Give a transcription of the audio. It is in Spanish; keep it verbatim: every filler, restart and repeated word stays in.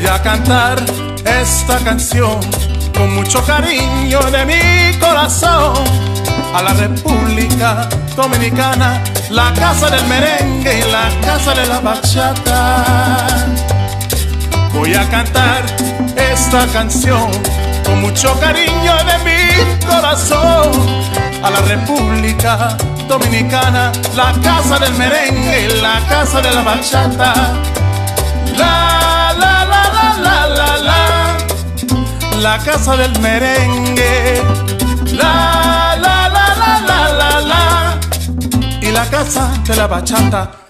a cantar esta canción con mucho cariño de mi corazón a la República Dominicana, la casa del merengue y la casa de la bachata. Voy a cantar esta canción con mucho cariño de mi corazón a la República Dominicana, la casa del merengue y la casa de la bachata. La, la, la, la, la, la, la, la casa del merengue. La, la, la, la, la, la, la, y la casa de la bachata.